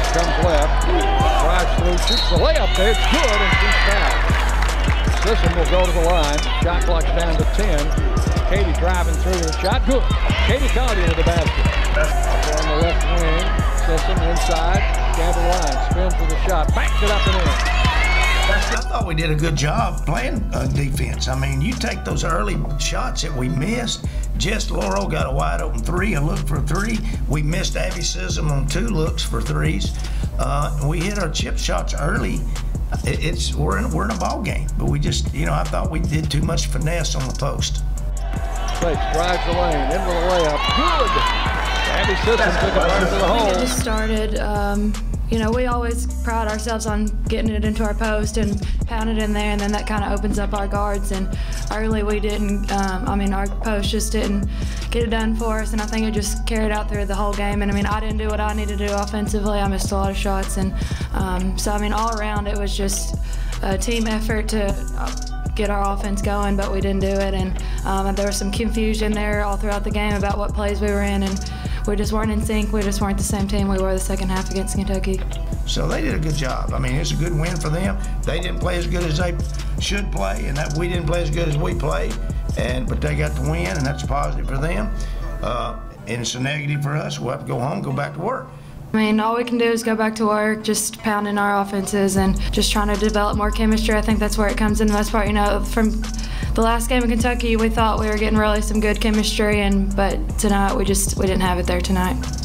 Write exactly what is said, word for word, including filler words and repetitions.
comes left, drives through, shoots the layup there, it's good, and she's fouled. Sissom will go to the line, shot clock's down to ten. Katie driving through the shot, good. Katie Collier with the basket. Up on the left wing, Sissom inside, down the line, spins with the shot, backs it up and in. I thought we did a good job playing uh, defense. I mean, you take those early shots that we missed. Jess Laurel got a wide open three and looked for a three. We missed Abbey Sissom on two looks for threes. Uh, we hit our chip shots early. It, it's we're in we're in a ball game, but we just you know I thought we did too much finesse on the post. Fakes, drives the lane, into the layup, good. Abbey Sissom took it right to the hole. It just started. Um, You know, we always pride ourselves on getting it into our post and pound it in there, and then that kind of opens up our guards. And early we didn't, um, I mean, our post just didn't get it done for us, and I think it just carried out through the whole game. And I mean, I didn't do what I needed to do offensively. I missed a lot of shots, and um, so I mean, all around it was just a team effort to get our offense going, but we didn't do it. And um, there was some confusion there all throughout the game about what plays we were in, and we just weren't in sync. We just weren't the same team we were the second half against Kentucky. So they did a good job. I mean, it's a good win for them. They didn't play as good as they should play, and that we didn't play as good as we played. And but they got the win, and that's a positive for them. Uh, and it's a negative for us. We'll have to go home, go back to work. I mean, all we can do is go back to work, just pounding our offenses and just trying to develop more chemistry. I think that's where it comes in the most part. You know, from the last game in Kentucky, we thought we were getting really some good chemistry, and but tonight we just we didn't have it there tonight.